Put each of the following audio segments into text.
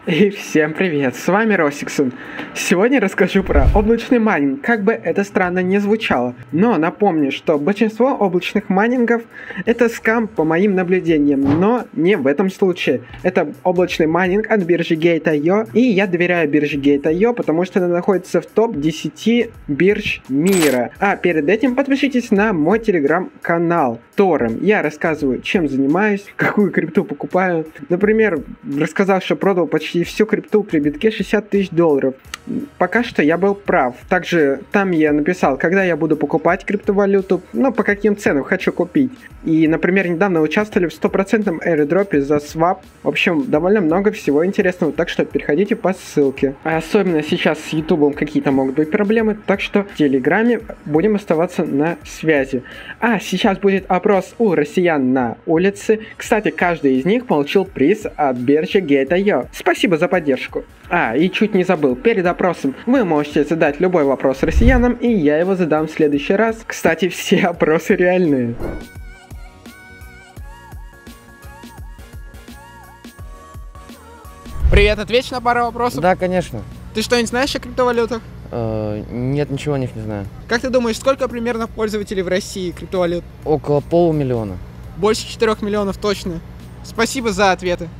И всем привет, с вами Росиксон. Сегодня расскажу про облачный майнинг, как бы это странно не звучало. Но напомню, что большинство облачных майнингов это скам по моим наблюдениям, но не в этом случае. Это облачный майнинг от биржи Gate.io, и я доверяю бирже Gate.io, потому что она находится в топ-10 бирж мира. А перед этим подпишитесь на мой телеграм-канал Тором. Я рассказываю, чем занимаюсь, какую крипту покупаю. Например, рассказал, что продал почти всю крипту при битке $60 тысяч. Пока что я был прав. Также там я написал, когда я буду покупать криптовалюту, по каким ценам хочу купить. И, например, недавно участвовали в 100% airdropе за свап. В общем, довольно много всего интересного, так что переходите по ссылке. А особенно сейчас с ютубом какие-то могут быть проблемы, так что в телеграме будем оставаться на связи. А сейчас будет опрос у россиян на улице. Кстати, каждый из них получил приз от биржи Gate.io. Спасибо за поддержку. И чуть не забыл, перед опросом вы можете задать любой вопрос россиянам, и я его задам в следующий раз. Кстати, все опросы реальные. Привет, ответишь на пару вопросов? Да, конечно. Ты что-нибудь знаешь о криптовалютах? Нет, ничего о них не знаю. Как ты думаешь, сколько примерно пользователей в России криптовалют? Около 500 000. Больше 4 миллионов точно. Спасибо за ответы.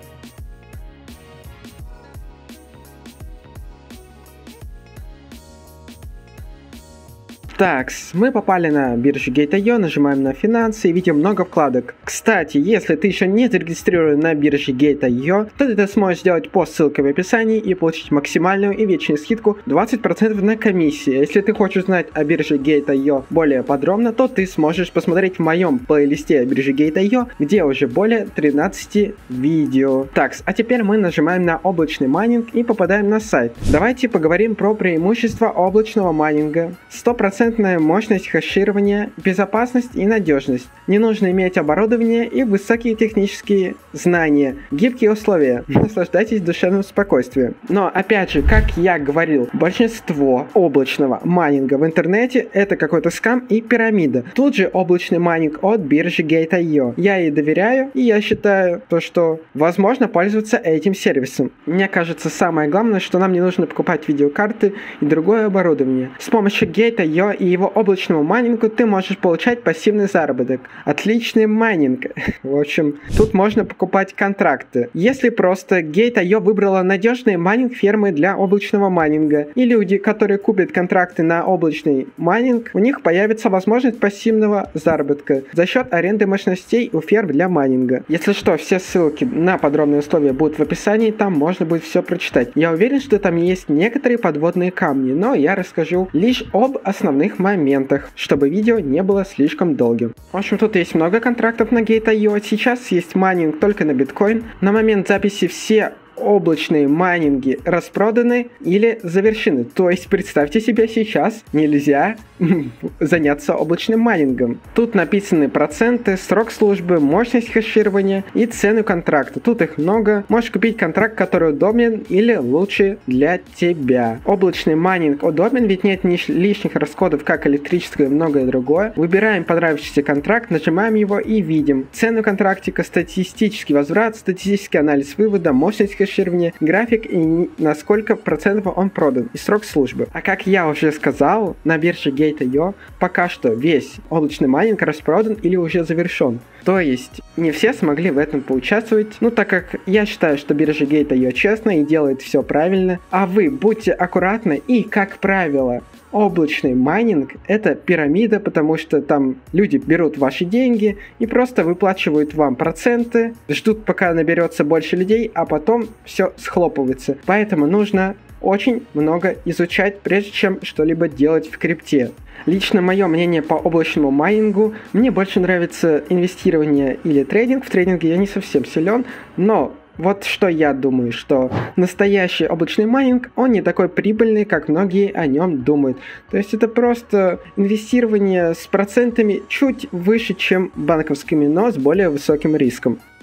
Так, мы попали на биржу Gate.io, нажимаем на финансы и видим много вкладок. Кстати, если ты еще не зарегистрирован на бирже Gate.io, то ты это сможешь сделать по ссылке в описании и получить максимальную и вечную скидку 20% на комиссии. Если ты хочешь знать о бирже Gate.io более подробно, то ты сможешь посмотреть в моем плейлисте о бирже Gate.io, где уже более 13 видео. Так, а теперь мы нажимаем на облачный майнинг и попадаем на сайт. Давайте поговорим про преимущества облачного майнинга. 100% мощность хеширования, безопасность и надежность. Не нужно иметь оборудование и высокие технические знания. Гибкие условия. Наслаждайтесь душевным спокойствием. Но опять же, как я говорил, большинство облачного майнинга в интернете это какой-то скам и пирамида. Тут же облачный майнинг от биржи Gate.io. Я ей доверяю, и я считаю, что возможно пользоваться этим сервисом. Мне кажется, самое главное, что нам не нужно покупать видеокарты и другое оборудование. С помощью Gate.io и его облачному майнингу ты можешь получать пассивный заработок. Отличный майнинг. В общем, тут можно покупать контракты. Если просто Gate.io выбрала надежные майнинг-фермы для облачного майнинга, и люди, которые купят контракты на облачный майнинг, у них появится возможность пассивного заработка за счет аренды мощностей у ферм для майнинга. Если что, все ссылки на подробные условия будут в описании, там можно будет все прочитать. Я уверен, что там есть некоторые подводные камни, но я расскажу лишь об основных моментах, чтобы видео не было слишком долгим. В общем, тут есть много контрактов на Gate.io. Сейчас есть майнинг только на биткоин. На момент записи все облачные майнинги распроданы или завершены. То есть, представьте себе, сейчас нельзя заняться облачным майнингом. Тут написаны проценты, срок службы, мощность хеширования и цену контракта. Тут их много. Можешь купить контракт, который удобен или лучше для тебя. Облачный майнинг удобен, ведь нет лишних расходов, как электричество и многое другое. Выбираем понравившийся контракт, нажимаем его и видим цену контрактика, статистический возврат, статистический анализ вывода, мощность хеширования, график и на сколько процентов он продан и срок службы. А как я уже сказал, на бирже Gate.io пока что весь облачный майнинг распродан или уже завершен. То есть не все смогли в этом поучаствовать, так как я считаю, что биржа Gate.io честно и делает все правильно. А вы будьте аккуратны и, как правило, облачный майнинг это пирамида, потому что там люди берут ваши деньги и просто выплачивают вам проценты, ждут пока наберется больше людей, а потом все схлопывается. Поэтому нужно очень много изучать, прежде чем что-либо делать в крипте. Лично мое мнение по облачному майнингу, мне больше нравится инвестирование или трейдинг. В трейдинге я не совсем силен, но вот что я думаю, что настоящий облачный майнинг, он не такой прибыльный, как многие о нем думают. То есть это просто инвестирование с процентами чуть выше, чем банковскими, но с более высоким риском.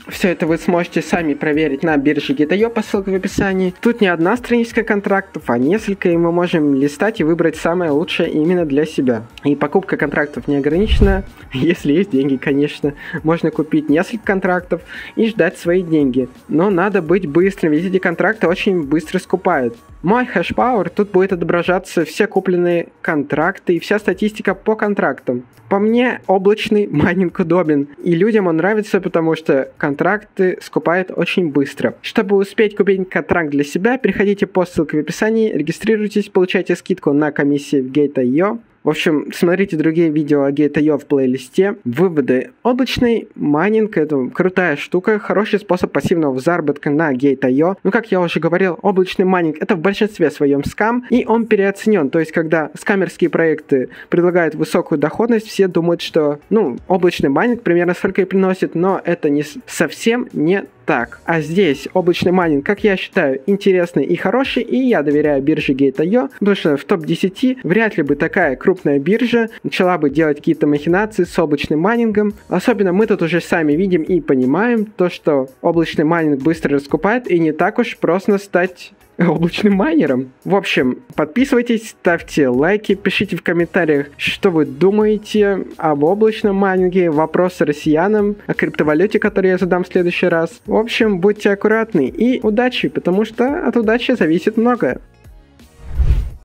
Все это вы сможете сами проверить на бирже Gate.io по ссылке в описании. Тут не одна страничка контрактов, а несколько, и мы можем листать и выбрать самое лучшее именно для себя. И покупка контрактов не ограничена, если есть деньги, конечно. Можно купить несколько контрактов и ждать свои деньги. Но надо быть быстрым, ведь эти контракты очень быстро скупают. Мой хэшпауэр, тут будет отображаться все купленные контракты и вся статистика по контрактам. По мне, облачный майнинг удобен, и людям он нравится, потому что контракты скупают очень быстро. Чтобы успеть купить контракт для себя, переходите по ссылке в описании, регистрируйтесь, получайте скидку на комиссии в Gate.io. В общем, смотрите другие видео о Gate.io в плейлисте. Выводы. Облачный майнинг — это крутая штука, хороший способ пассивного заработка на Gate.io. Но, как я уже говорил, облачный майнинг — это в большинстве своем скам, и он переоценен. То есть, когда скамерские проекты предлагают высокую доходность, все думают, что, облачный майнинг примерно столько и приносит, но это не совсем не так. А здесь облачный майнинг, как я считаю, интересный и хороший, и я доверяю бирже Gate.io, потому что в топ-10 вряд ли бы такая крупная биржа начала бы делать какие-то махинации с облачным майнингом. Особенно мы тут уже сами видим и понимаем то, что облачный майнинг быстро раскупает, и не так уж просто стать облачным майнером. В общем, подписывайтесь, ставьте лайки, пишите в комментариях, что вы думаете об облачном майнинге, вопросы россиянам, о криптовалюте, которые я задам в следующий раз. В общем, будьте аккуратны и удачи, потому что от удачи зависит многое.